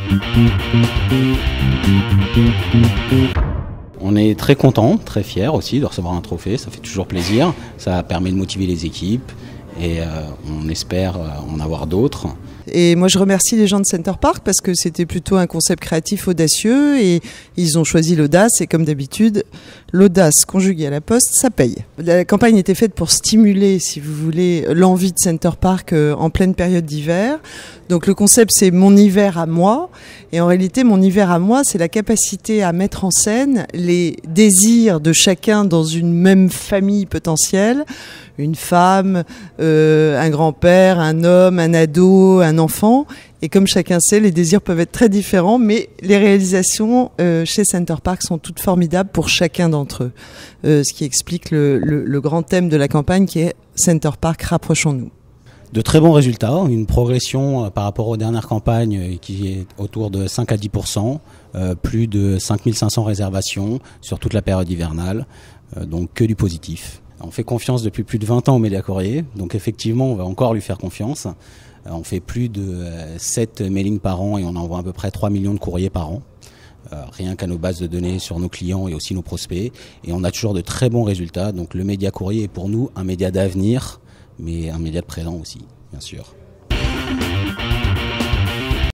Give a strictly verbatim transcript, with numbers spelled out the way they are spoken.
On est très content, très fiers aussi de recevoir un trophée, ça fait toujours plaisir, ça permet de motiver les équipes et euh, on espère en avoir d'autres. Et moi je remercie les gens de Center Parcs parce que c'était plutôt un concept créatif audacieux et ils ont choisi l'audace et comme d'habitude, l'audace conjuguée à la poste, ça paye. La campagne était faite pour stimuler, si vous voulez, l'envie de Center Parcs en pleine période d'hiver. Donc le concept c'est mon hiver à moi et en réalité mon hiver à moi c'est la capacité à mettre en scène les désirs de chacun dans une même famille potentielle, une femme, euh, un grand-père, un homme, un ado, un enfant. Et comme chacun sait, les désirs peuvent être très différents, mais les réalisations euh, chez Center Parcs sont toutes formidables pour chacun d'entre eux. Euh, ce qui explique le, le, le grand thème de la campagne qui est Center Parcs, rapprochons-nous. De très bons résultats, une progression par rapport aux dernières campagnes qui est autour de cinq à dix pour cent, euh, plus de cinq mille cinq cents réservations sur toute la période hivernale, euh, donc que du positif. On fait confiance depuis plus de vingt ans au Média Courrier, donc effectivement on va encore lui faire confiance. Euh, on fait plus de euh, sept mailings par an et on envoie à peu près trois millions de courriers par an. Euh, rien qu'à nos bases de données sur nos clients et aussi nos prospects. Et on a toujours de très bons résultats, donc le Média Courrier est pour nous un média d'avenir, mais un média de présent aussi, bien sûr.